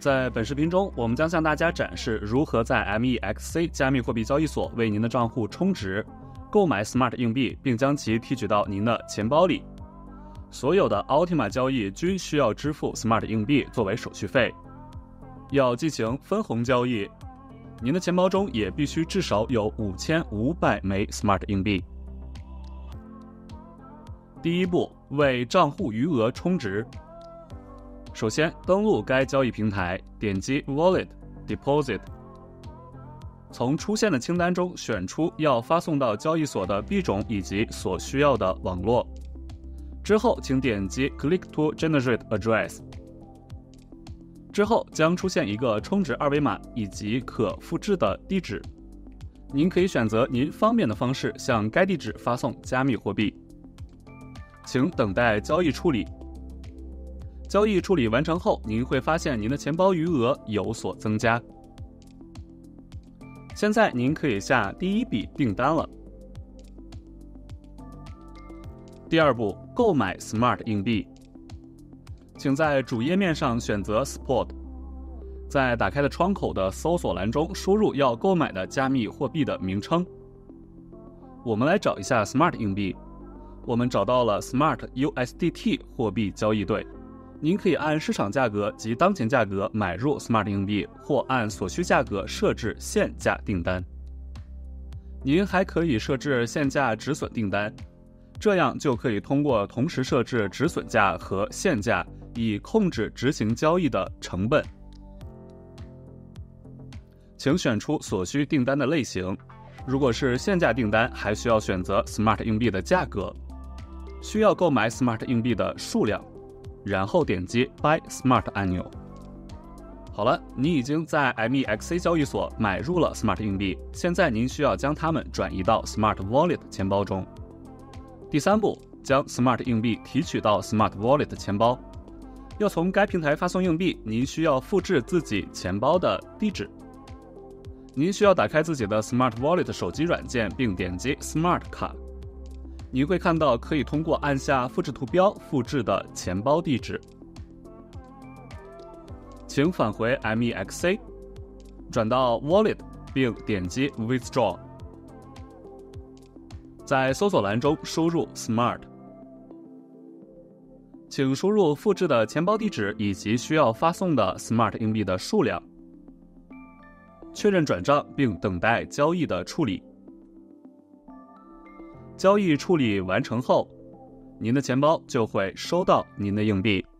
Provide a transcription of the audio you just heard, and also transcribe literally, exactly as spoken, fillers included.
在本视频中，我们将向大家展示如何在 M E X C 加密货币交易所为您的账户充值、购买 Smart 硬币，并将其提取到您的钱包里。所有的 Ultima 交易均需要支付 Smart 硬币作为手续费。要进行分红交易，您的钱包中也必须至少有五千五百枚 Smart 硬币。第一步，为账户余额充值。首先，登录该交易平台，点击 Wallet Deposit， 从出现的清单中选出要发送到交易所的币种以及所需要的网络。之后，请点击 Click to Generate Address。之后将出现一个充值二维码以及可复制的地址。您可以选择您方便的方式向该地址发送加密货币。请等待交易处理。交易处理完成后，您会发现您的钱包余额有所增加。现在您可以下第一笔订单了。第二步，购买 Smart 硬币。请在主页面上选择 Support， 在打开的窗口的搜索栏中输入要购买的加密货币的名称。我们来找一下 Smart 硬币。我们找到了 Smart U S D T 货币交易对。您可以按市场价格及当前价格买入 Smart 硬币，或按所需价格设置限价订单。您还可以设置限价止损订单，这样就可以通过同时设置止损价和限价，以控制执行交易的成本。请选出所需订单的类型，如果是限价订单，还需要选择 Smart 硬币的价格，需要购买 Smart 硬币的数量，然后点击 Buy Smart 按钮。好了，你已经在 M E X C 交易所买入了 Smart 硬币，现在您需要将它们转移到 Smart Wallet 钱包中。第三步，将 Smart 硬币提取到 Smart Wallet 钱包。要从该平台发送硬币，您需要复制自己钱包的地址。您需要打开自己的 Smart Wallet 手机软件，并点击 Smart 卡。你会看到可以通过按下复制图标复制的钱包地址。请返回 M E X C， 转到 Wallet 并点击 Withdraw。 在搜索栏中输入 Smart， 请输入复制的钱包地址以及需要发送的 Smart 硬币的数量，确认转账并等待交易的处理。交易处理完成后，您的钱包就会收到您的硬币。